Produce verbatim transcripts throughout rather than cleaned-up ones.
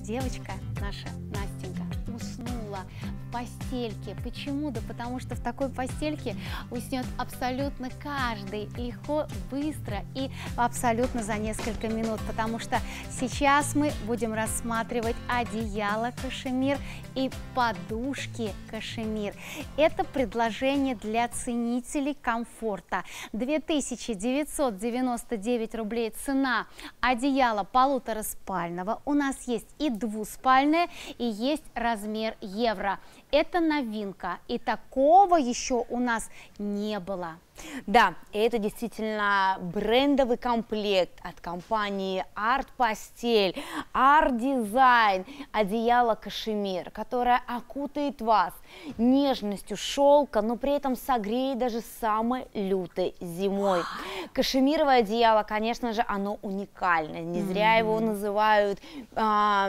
девочка наша Настенька уснула в постельке. Почему? Да потому что в такой постельке уснет абсолютно каждый, легко, быстро и абсолютно за несколько минут, потому что сейчас мы будем рассматривать одеяло кашемир и подушки кашемир. Это предложение для ценителей комфорта. две тысячи девятьсот девяносто девять рублей цена одеяла полутораспального. У нас есть и двуспальное, и есть размер евро. Это новинка, и такого еще у нас не было. Да, это действительно брендовый комплект от компании Art Постель, Art Design, одеяло кашемир, которое окутает вас нежностью шелка, но при этом согреет даже самой лютой зимой. Кашемировое одеяло, конечно же, оно уникальное, не зря его называют а,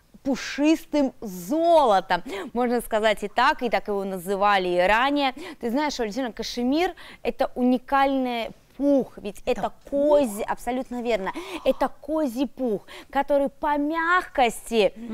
пушистым золотом, можно сказать и так, и так его называли и ранее. Ты знаешь, что действительно кашемир – это уникальный пух, ведь это, это козий, абсолютно верно, это козий пух, который по мягкости, угу.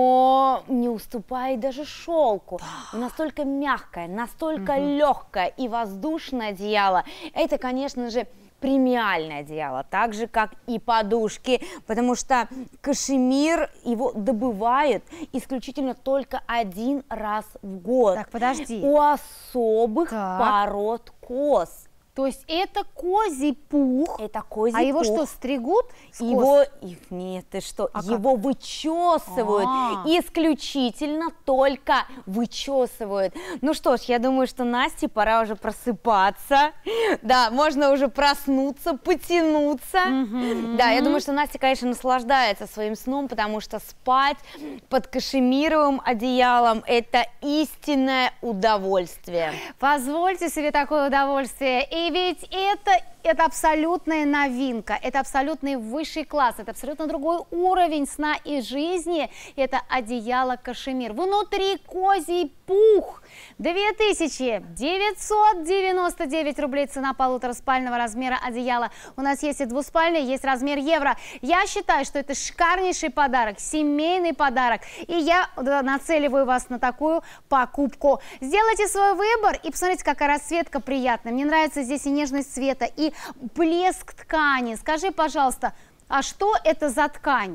но не уступает даже шелку. Да. Настолько мягкое, настолько угу. легкое и воздушное одеяло. Это, конечно же, премиальное одеяло, так же как и подушки, потому что кашемир его добывают исключительно только один раз в год. Так, подожди. У особых так. пород коз. То есть это козий пух, это козий а пух. Его что, стригут? Его, их нет, ты что, а его как? вычесывают, а -а -а. исключительно только вычесывают. Ну что ж, я думаю, что Насте пора уже просыпаться, да, можно уже проснуться, потянуться. Mm-hmm. Да, я думаю, что Настя, конечно, наслаждается своим сном, потому что спать под кашемировым одеялом – это истинное удовольствие. Позвольте себе такое удовольствие. И ведь это, это абсолютная новинка, это абсолютный высший класс, это абсолютно другой уровень сна и жизни. Это одеяло кашемир. Внутри козий пух. две тысячи девятьсот девяносто девять рублей цена полутораспального размера одеяла. У нас есть и двуспальный, есть размер евро. Я считаю, что это шикарнейший подарок, семейный подарок. И я нацеливаю вас на такую покупку. Сделайте свой выбор и посмотрите, какая расцветка приятная. Мне нравится здесь и нежность цвета, и блеск ткани. Скажи, пожалуйста, а что это за ткань?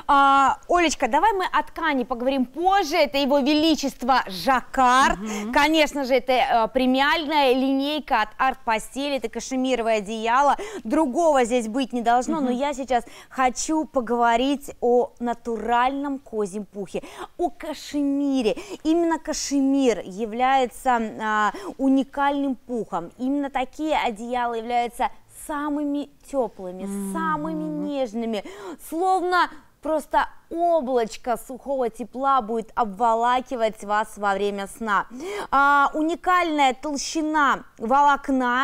А, Олечка, давай мы о ткани поговорим позже. Это его величество жаккард. Угу. Конечно же, это э, премиальная линейка от Art Постель. Это кашемировое одеяло. Другого здесь быть не должно. Угу. Но я сейчас хочу поговорить о натуральном козьем пухе, о кашемире. Именно кашемир является э, уникальным пухом. Именно такие одеяла являются самыми теплыми, mm-hmm. самыми нежными, словно просто облачко сухого тепла будет обволакивать вас во время сна. А, уникальная толщина волокна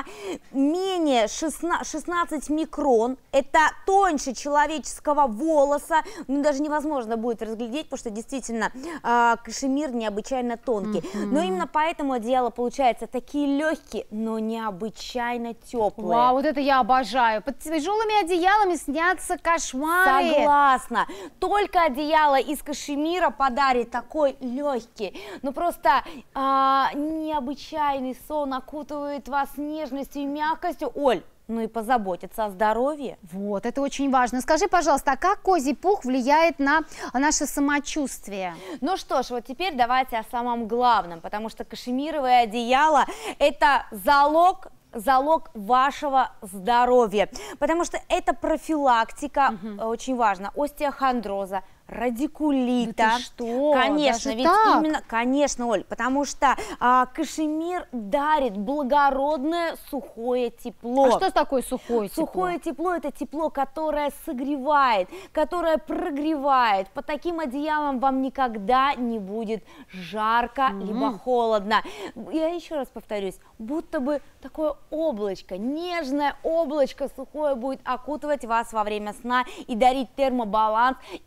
менее шестнадцати микрон, это тоньше человеческого волоса, ну, даже невозможно будет разглядеть, потому что действительно а, кашемир необычайно тонкий. Mm-hmm. Но именно поэтому одеяло получается такие легкие, но необычайно теплые. Вау, вот это я обожаю. Под тяжелыми одеялами снятся кошмары. Согласна. Только одеяло из кашемира подарит такой легкий, ну просто а, необычайный сон, окутывает вас нежностью и мягкостью. Оль, ну и позаботиться о здоровье. Вот, это очень важно. Скажи, пожалуйста, а как козий пух влияет на наше самочувствие? Ну что ж, вот теперь давайте о самом главном, потому что кашемировое одеяло – это залог залог вашего здоровья, потому что это профилактика, угу. очень важно, остеохондроза, радикулита. Да ты что? Конечно, Даже ведь так? именно, конечно, Оль, потому что а, кашемир дарит благородное сухое тепло. А что такое сухое тепло? Сухое тепло – это тепло, которое согревает, которое прогревает. Под таким одеялом вам никогда не будет жарко, mm-hmm. либо холодно. Я еще раз повторюсь, будто бы такое облачко, нежное облачко сухое будет окутывать вас во время сна и дарить термобаланс и за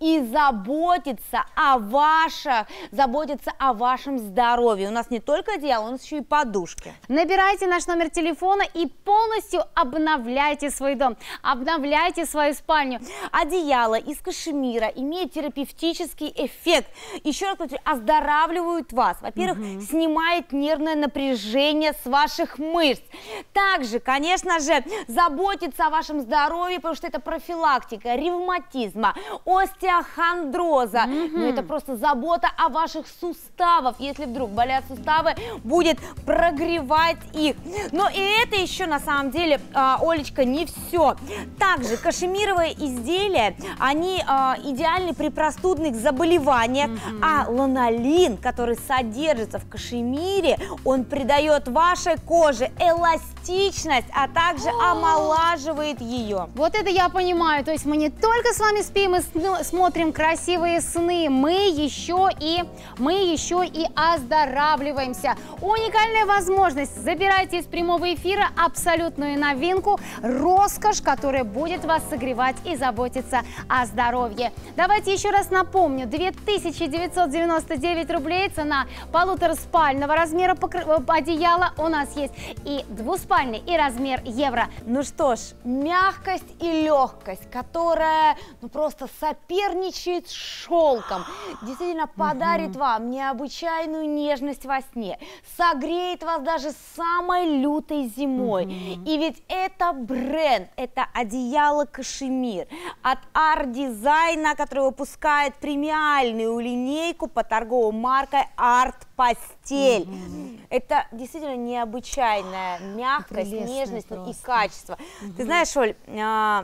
заботится о ваших, заботится о вашем здоровье. У нас не только одеяло, у нас еще и подушки. Набирайте наш номер телефона и полностью обновляйте свой дом, обновляйте свою спальню. Одеяло из кашемира имеет терапевтический эффект. Еще раз говорю, оздоравливают вас. Во-первых, угу. снимает нервное напряжение с ваших мышц. Также, конечно же, заботится о вашем здоровье, потому что это профилактика ревматизма, остеохондроза. Угу. Но это просто забота о ваших суставах. Если вдруг болят суставы, будет прогревать их. Но и это еще на самом деле, Олечка, не все. Также кашемировые изделия, они идеальны при простудных заболеваниях, mm-hmm. а ланолин, который содержится в кашемире, он придает вашей коже эластичность, а также омолаживает ее. Вот это я понимаю, то есть мы не только с вами спим и смотрим красивые сны, мы еще и мы еще и оздоравливаемся. Уникальная возможность. Забирайте из прямого эфира абсолютную новинку, роскошь, которая будет вас согревать и заботиться о здоровье. Давайте еще раз напомню, две тысячи девятьсот девяносто девять рублей цена полутораспального размера одеяла у нас есть, и двуспальный, и размер евро. Ну что ж, мягкость и легкость, которая ну, просто соперничает с шелком, действительно подарит угу. вам необычайную нежность во сне, согреет вас даже самой лютой зимой. Угу. И ведь это бренд, это одеяло кашемир от Art Design, который выпускает премиальную линейку по торговой маркой Art Постель. Mm-hmm. Это действительно необычайная мягкость, нежность просто. И качество. Mm-hmm. Ты знаешь, Оль, а,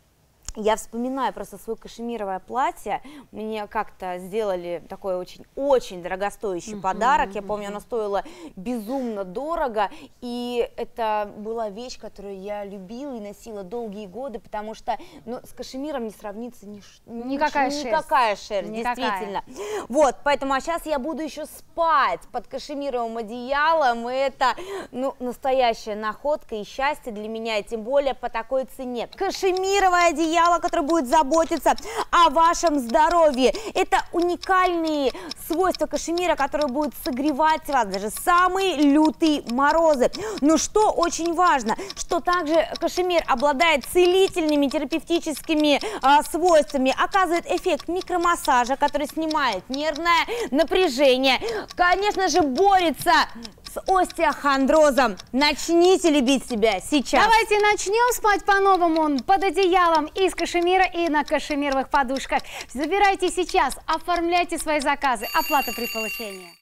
я вспоминаю просто свое кашемировое платье. Мне как-то сделали такой очень-очень дорогостоящий mm-hmm. подарок. Я помню, оно стоило безумно дорого. И это была вещь, которую я любила и носила долгие годы, потому что ну, с кашемиром не сравнится ни, никакая, ни, шерсть. никакая шерсть. Никакая. Действительно. Вот, поэтому а сейчас я буду еще спать под кашемировым одеялом. И это ну, настоящая находка и счастье для меня, и тем более по такой цене. Кашемировое одеяло, который будет заботиться о вашем здоровье. Это уникальные свойства кашемира, которые будут согревать вас даже самые лютые морозы. Но что очень важно, что также кашемир обладает целительными терапевтическими а, свойствами, оказывает эффект микромассажа, который снимает нервное напряжение, конечно же борется с остеохондрозом. Начните любить себя сейчас. Давайте начнем спать по-новому под одеялом из кашемира и на кашемировых подушках. Забирайте сейчас, оформляйте свои заказы. Оплата при получении.